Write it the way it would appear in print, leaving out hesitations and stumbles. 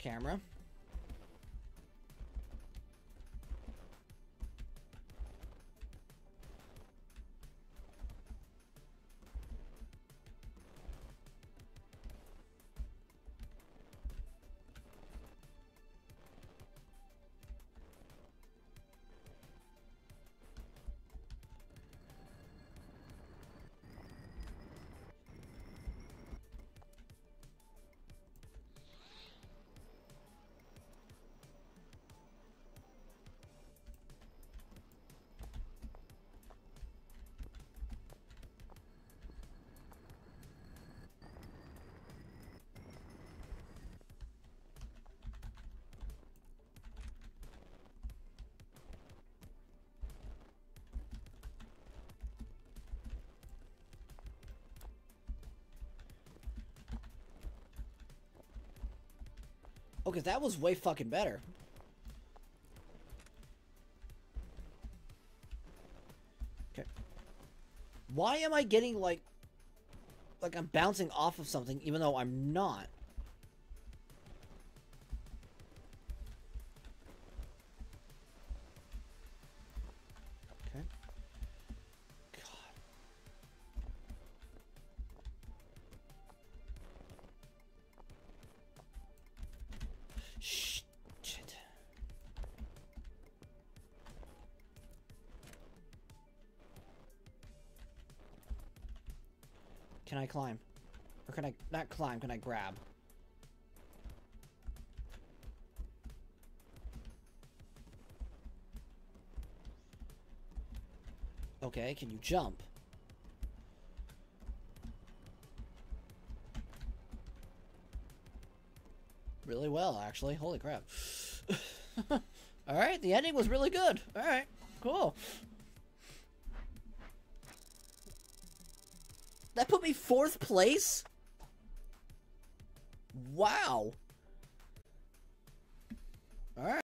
camera. Okay, that was way fucking better. Okay. Why am I getting like I'm bouncing off of something even though I'm not? Okay. God. Shit. Can I climb? Or can I not climb, can I grab? Okay, can you jump? Really well, actually. Holy crap. Alright, the ending was really good. Alright, cool. That put me 4th place? Wow. Alright.